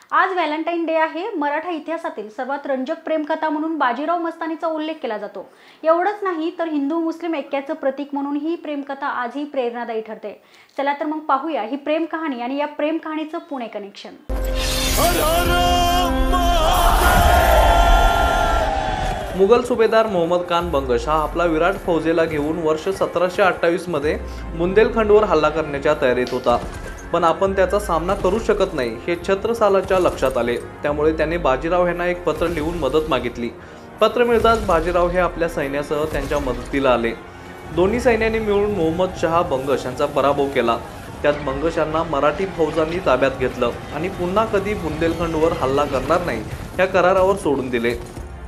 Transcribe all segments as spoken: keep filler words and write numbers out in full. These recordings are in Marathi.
आज व्हॅलेंटाईन डे आहे। मराठा इतिहासातील सर्वात रंजक प्रेमकथा म्हणून बाजीराव मस्तानीचा उल्लेख केला जातो। एवढंच नाही तर हिंदू मुस्लिम ऐक्याचं प्रतीक म्हणून ही प्रेमकथा आजही प्रेरणादायी ठरते। चला तर मग पाहूया ही प्रेम कहाणी आणि या प्रेम कहाणीचं पुणे कनेक्शन। मुघल सुभेदार मोहम्मद खान बंगश हा आपला विराट फौजेला घेऊन वर्ष सतराशे अठ्ठावीस मध्ये बुंदेलखंडवर हल्ला करण्याच्या तयारीत होता। पण आपण त्याचा सामना करू शकत नाही हे छत्रसालाच्या लक्षात आले। त्यामुळे त्याने बाजीराव यांना एक पत्र लिहून मदत मागितली। पत्र मिळताच बाजीराव हे आपल्या सैन्यासह त्यांच्या मदतीला आले। दोन्ही सैन्यांनी मिळून मोहम्मद शहा बंगश यांचा पराभव केला। त्यात बंगश यांना मराठी फौजांनी ताब्यात घेतलं आणि पुन्हा कधी बुंदेलखंडवर हल्ला करणार नाही या करारावर सोडून दिले।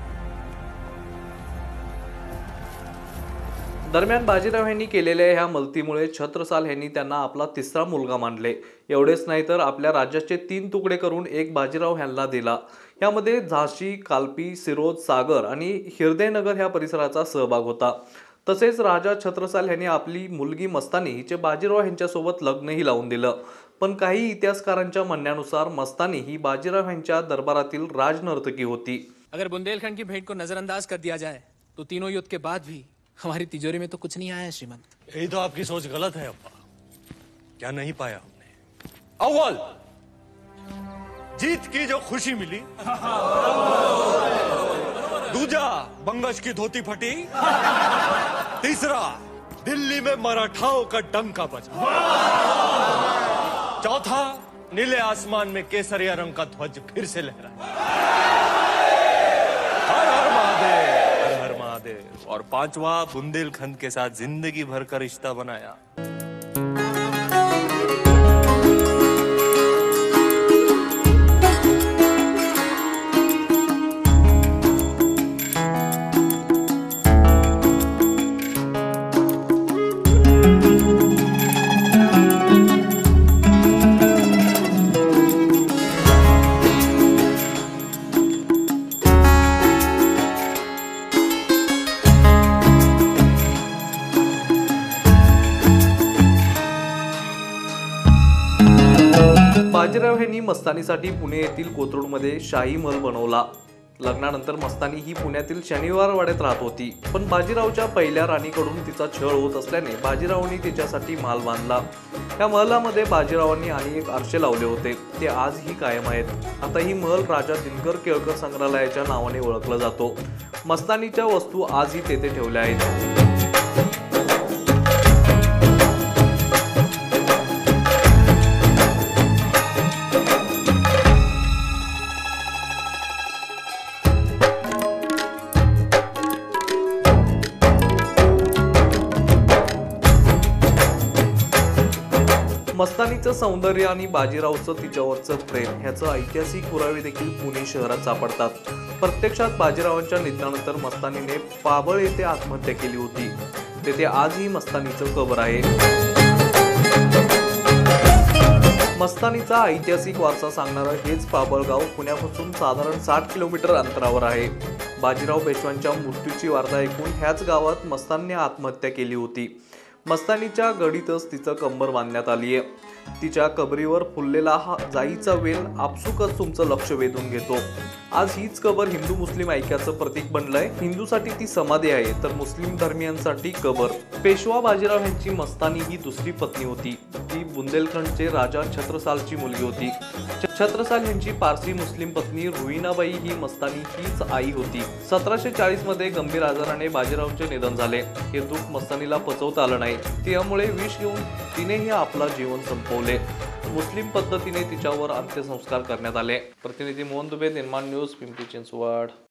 दरम्यान बाजीराव यांनी केलेल्या ह्या मदतीमुळे छत्रसाल यांनी त्यांना आपला तिसरा मुलगा मानले। एवढेच नाही तर आपल्या राज्याचे तीन तुकडे करून एक बाजीराव यांना दिला। यामध्ये झाशी, कालपी, सिरोज, सागर आणि हिरदेनगर ह्या परिसराचा सहभाग होता। तसेच राजा छत्रसाल यांनी आपली मुलगी मस्तानी हिचे बाजीराव यांच्यासोबत लग्नही लावून दिलं। पण काही इतिहासकारांच्या म्हणण्यानुसार मस्तानी ही बाजीराव यांच्या दरबारातील राजनर्तकी होती। अगर बुंदेलखंड की भेंट को नजरअंदाज कर दिया जाए तो तीनों युद्ध के बाद भी हमारी तिजोरी में तो कुछ नहीं आया श्रीमंत। यही तो आपकी सोच गलत है अब्बा। क्या नहीं पाया हमने? अव्वल जीत की जो खुशी मिली, दूजा बंगश की धोती फटी, तीसरा दिल्ली में मराठाओं का डंका बजा, चौथा नीले आसमान में केसरिया रंग का ध्वज फिर से लहराया। हर हर महादेव, हर हर महादेव। और पांचवा बुंदेलखंड के साथ जिंदगी भर का रिश्ता बनाया। बाजीराव यांनी मस्तानीसाठी पुणे येथील कोथरूडमध्ये शाही महल बनवला। लग्नानंतर मस्तानी ही पुण्यातील शनिवार वाड्यात राहत होती। पण बाजीरावच्या पहिल्या राणीकडून तिचा छळ होत असल्याने बाजीरावांनी तिच्यासाठी महल बांधला। या महलामध्ये बाजीरावांनी आणि एक आरशे लावले होते, ते आजही कायम आहेत। आता ही महल राजा दिनकर केळकर संग्रहालयाच्या नावाने ओळखला जातो। मस्तानीच्या वस्तू आजही तेथे ठेवल्या आहेत। मस्तानीचं सौंदर्य आणि बाजीरावचं तिच्यावरचं प्रेम ह्याचं ऐतिहासिक पुरावे देखील पुणे शहरात सापडतात। प्रत्यक्षात बाजीरावांच्या निधनानंतर मस्तानीने पाबळ येथे आत्महत्या केली होती। तेथे आजही मस्तानीचं कबर आहे। मस्तानीचा ऐतिहासिक वारसा सांगणारं हेच पाबळ गाव पुण्यापासून साधारण साठ किलोमीटर अंतरावर आहे। बाजीराव पेशव्यांच्या मृत्यूची वार्ता ऐकून ह्याच गावात मस्तानीने आत्महत्या केली होती। मस्तानीच्या गडीतच तिचं कंबर बांधण्यात आली आहे। तिच्या कबरीवर फुललेला हा जाईचा वेल आपसुकच तुमचं लक्ष वेधून घेतो। आज हीच कबर हिंदू मुस्लिम ऐक्याचं प्रतीक बनलंय। हिंदूसाठी ती समाधी आहे तर मुस्लिम धर्मियांसाठी कबर। पेशवा बाजीराव यांची मस्तानी ही दुसरी पत्नी होती। ती बुंदेलखंडचे राजा छत्रसालची मुलगी होती। छत्रसाल यांची पारसी मुस्लिम पत्नी रुईनाबाई ही मस्तानी हीच आई होती। सतराशे चाळीस मध्ये गंभीर आजाराने बाजीरावचे निधन झाले। हे दुःख मस्तानीला पचवता आलं नाही। त्यामुळे विष घेऊन तिनेही आपला जीवन संपवले। मुस्लिम पद्धतीने तिच्यावर अंत्यसंस्कार करण्यात आले। प्रतिनिधी मोहन दुबे, निर्माण न्यूज, पिंपरी चिंचवड।